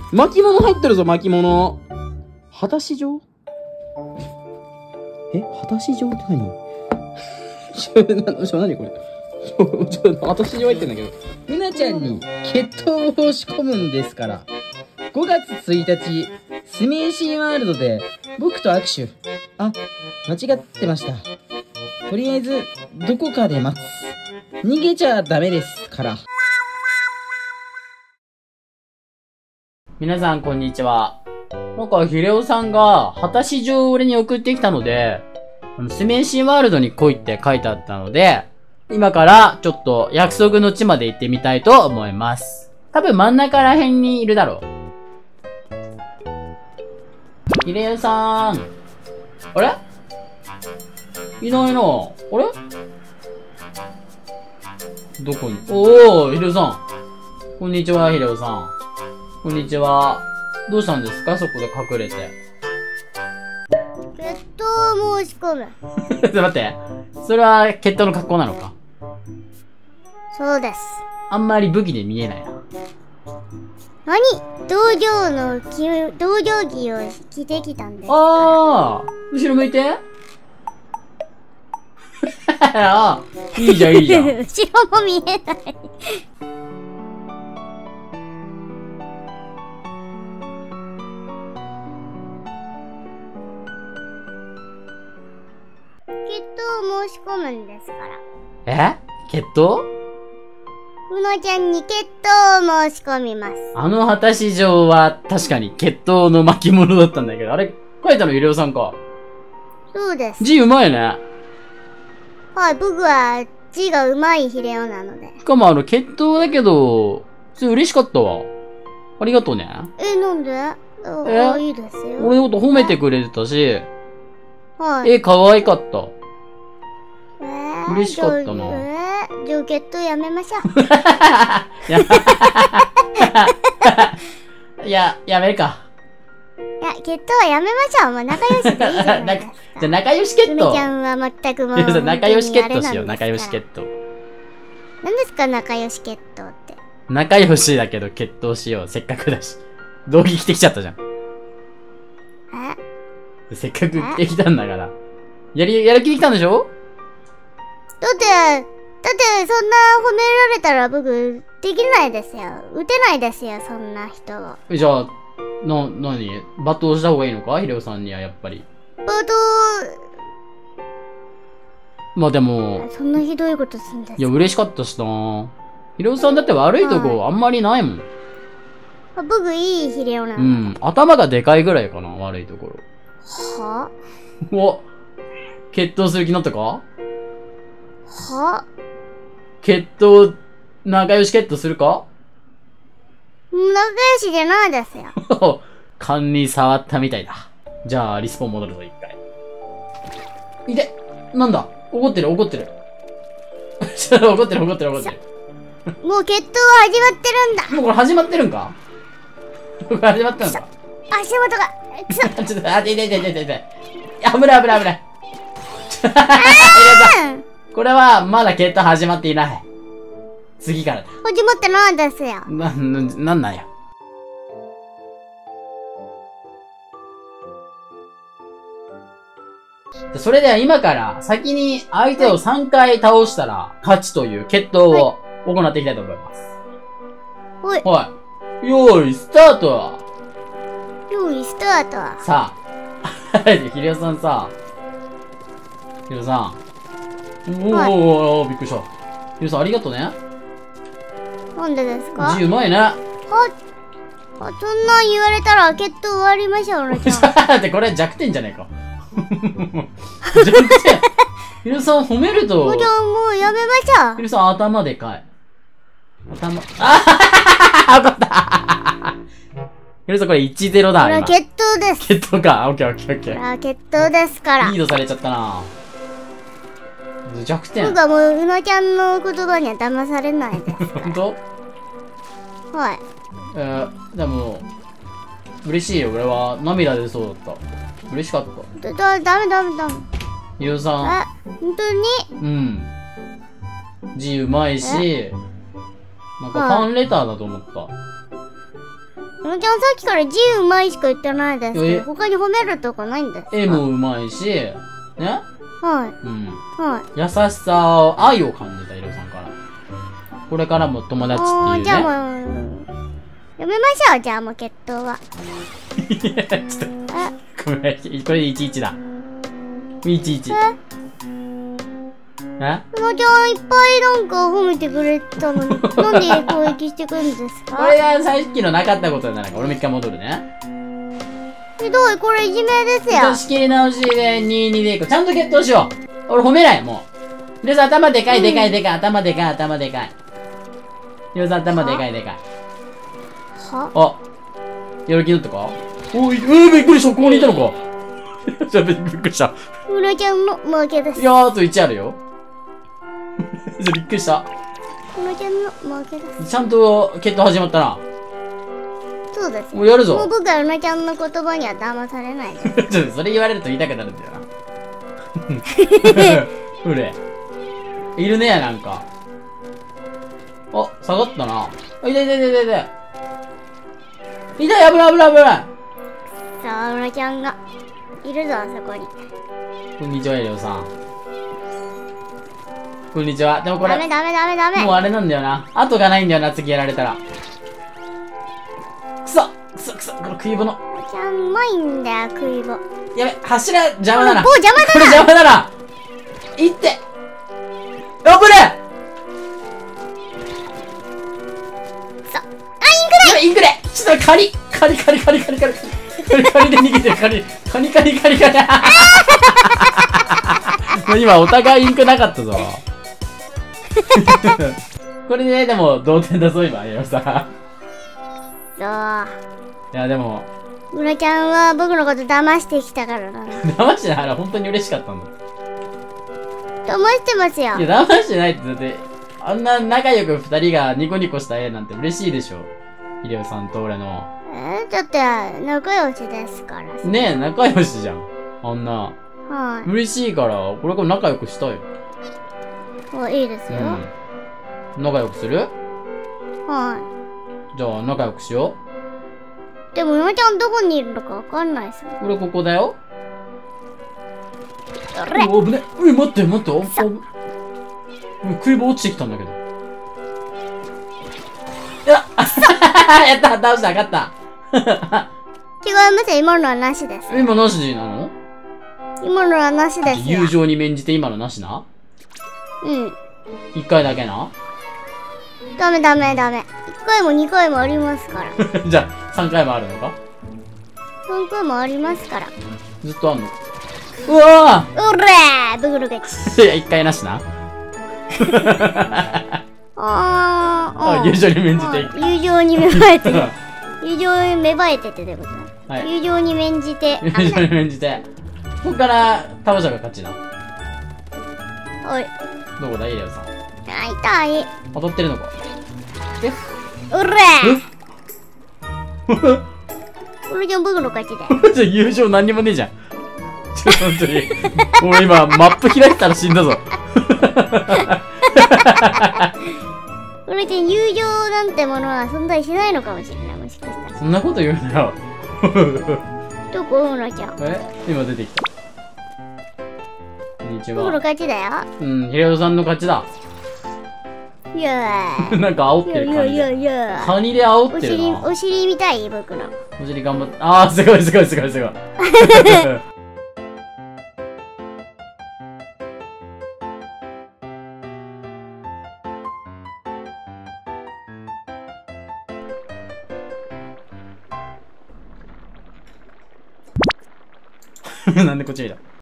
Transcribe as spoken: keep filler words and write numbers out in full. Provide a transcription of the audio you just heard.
巻物入ってるぞ、巻物。果たし状え果たし状って何ちょ、な、ちょ、何これちょ、ちょ、果たし状入ってんだけど。ふなちゃんに決闘を仕込むんですから。ごがつついたち、スメーシーワールドで僕と握手。あ、間違ってました。とりあえず、どこかで待つ。逃げちゃダメですから。皆さん、こんにちは。なんか、ヒレオさんが、果たし状を俺に送ってきたので、スメーシーワールドに来いって書いてあったので、今からちょっと約束の地まで行ってみたいと思います。多分真ん中ら辺にいるだろう。ヒレオさん。あれいないな。あれどこにおー、ヒレオさん。こんにちは、ヒレオさん。こんにちは。どうしたんですかそこで隠れて。 決闘申し込む。 ちょっと待って。それは決闘の格好なのか？ そうです。 あんまり武器で見えないな。 何？道場のき、道場着を着てきたんです。 ああ後ろ向いて。ああいいじゃん、いいじゃん。 後ろも見えない。決闘申し込むんですから。 え決闘？ うのちゃんに決闘を申し込みます。 あの果たし状は確かに決闘の巻物だったんだけど、あれ書いたのヒレオさんか。 そうです。 字うまいね。 はい、僕は字がうまいヒレオなので。 しかもあの決闘だけど、それ嬉しかったわ。ありがとうね。 え、なんで？ えあ、いいですよ。 俺のこと褒めてくれてたし、 はい。 え、可愛かった。 えー、 嬉しかったな。 えー、じゃあ決闘やめましょう。いや、やめるか。 いや、決闘はやめましょう。もう仲良しでいいじゃないですか。 じゃあ仲良し決闘。 ふみちゃんは全くもう。 仲良し決闘しよう、仲良し決闘。 何ですか、仲良し決闘って。 仲良しだけど決闘しよう。せっかくだし。道着着てきちゃったじゃん。 えせっかく着てきたんだから。やり、やる気できたんでしょ？ だって、だってそんな褒められたら僕、できないですよ。打てないですよ、そんな人を。 じゃあ、な、なに罵倒した方がいいのかヒレオさんにはやっぱり。 罵倒、 まあでも。 そんなひどいことするんですか？ いや、嬉しかったしな。ヒレオさんだって悪いとこあんまりないもん。 僕いいヒレオなの。 うん。頭がでかいぐらいかな、悪いところ。 はお決闘する気になったか？ は決闘、仲良し決闘するか？ 仲良しじゃないですよ。 勘に触ったみたいだ。じゃあ、リスポン戻るぞ、一回。いてなんだ怒ってる、怒ってる。ちょっと怒ってる、怒ってる、怒ってる。 もう決闘は始まってるんだ。 もうこれ始まってるんか？これ始まったのか？ 足元が、くそ。 ちょっと、あ、痛い痛い痛い痛い痛い。危ない危ない危ない。これは、まだ決闘始まっていない。次からだ。 始まってないんですよ。 な、な、なんなんや。それでは今から先に相手をさんかい倒したら勝ちという決闘を行っていきたいと思います。 はい。 はい。よーい、スタート！ 用意スタート。 さあ。ヒレオさんさ。ヒレオさん。おー、 はい、 おー、びっくりした。ヒレオさんありがとうね。 なんでですか？ 字うまいね。 はあ、そんなん言われたら決闘終わりましょう、ね、ちゃん。 だってこれ弱点じゃねえか。弱点。ヒレオさん褒めると。 もうじゃあもうやめましょう。 ヒレオさん頭でかい。頭、あは怒ったヒレオさんこれいちたいゼロだ。 これは決闘です。 決闘か。オッケーオッケーオッケこれー。 は決闘ですから。 リードされちゃったな。弱点。 僕はもう、うなちゃんの言葉には騙されないです。 本当？ はい。 えー、でも、嬉しいよ。俺は涙出そうだった。嬉しかった。 だ、だ、ダメダメダメ。 ゆうさん。 あ、本当に？ うん。字うまいし、なんかファンレターだと思った。 うのちゃんさっきから字うまいしか言ってないですけえど、他に褒めるとこないんですか？ 絵もうまいし、ね。 はい。 うん。 はい。 優しさ、愛を感じた、イロさんから。これからも友達っていうね。 じゃあもう、やめましょう、じゃあもう決闘は。 いや、ちょっと。ごめん、これでいちいちだ。いちいち。 ええうのちゃんいっぱいなんか褒めてくれたのに、なんで攻撃してくるんですか？ これがさっきのなかったことになるから、俺も一回戻るね。 ひどい、これいじめですよ。 仕切り直しでにたいにでいこう。ちゃんと決闘しよう。俺褒めない、もう。ヒロさん頭でかい、でかい、でかい、頭でかい、頭でかい。ヒロさん頭でかい、でかい。 はあ、やる気になったか？おい、えー、びっくりした、ここにいたのか。じゃあ、びっくりした。 うのちゃんの負けです。 いやー、あといちあるよ。びっくりした。 うのちゃんの負けです。 ちゃんと決闘始まったな。 そうですよ。 もうやるぞ。 もう僕はうのちゃんの言葉には騙されないです。 ちょっとそれ言われると言いたくなるんだよな。ほれ。いるね、なんか。あ、下がったな。あ、いたいたいたいたいた。いたい、危ない危ない危ない。 さあ、うのちゃんがいるぞ、あそこに。 こんにちは、エリオさん。こんにちは。でもこれ、 ダメダメダメダメ。 もうあれなんだよな。後がないんだよな、次やられたら。くそくそくそ、この食い物。 うのちゃんうまいんだよ、食い棒。 やべ、柱邪魔だな。 棒邪魔だな。 これ邪魔だな。いって。あぶねくそ。あ、インクだ。 インクでちょっとカリカリカリカリカリカリカリカリで逃げてるカリカリカリカリカリもう今お互いインクなかったぞ。これね、でも同点だぞ今、エヨさそう。 ん。いやでもうのちゃんは僕のこと騙してきたからな。 騙してないから本当に嬉しかったんだ。 騙してますよ。 いや騙してないってだって、あんな仲良く二人がニコニコした絵なんて嬉しいでしょ、ヒデオさんと俺の。 えー、だって仲良しですから。 ねえ、仲良しじゃんあんな。 はい。 嬉しいからこれから仲良くしたいよ。 お、いいですよ。 うん、仲良くする？ はじゃあ仲良くしよい。でもうのちゃんどこにいるのかわかんないっすよ。 う。俺ここだよ。 あれ？ お危ねえ。うい、待って待って。お、お、食い棒落ちてきたんだけど。いややった、倒した、勝った。 違いますよ、今のはなしです。 今なしなの？ 今のはなしですよ。 友情に免じて今のなしな？ うん。 一回だけな？ ダメダメダメ。一回も二回もありますから。 じゃあ、三回もあるのか？ 三回もありますから。 ずっとあんの？うわうれーブグルゲチ。 いや、一回なしな。 あー、 あ、友情に免じて。 友情に芽生えてる。友情に芽生えててってことだ。 はい。 友情に免じて。 友情に免じて。ここから倒したが勝ちな。 おい。 どこだ、イレオさん。 あ、痛い。 当たってるのか？え？ うれーこれじゃ僕の勝ちだよ。 じゃ友情何にもねえじゃん。ちょ、本当に。俺今、マップ開いたら死んだぞ。 これじゃ友情なんてものは存在しないのかもしれない。もしかしたら。 そんなこと言うなよ。 どこうのちゃん。 え？今出てきた。こんにち僕のは。 勝ちだよ。 うん、ヒレオさんの勝ちだ。 いやー。 なんか煽ってるいや感じで。 いやいや。 カニで煽おってる尻、 な。 お尻見たい僕の。 お尻頑張って。あー、すごいすごいすごいすごい。なんでこっち見た？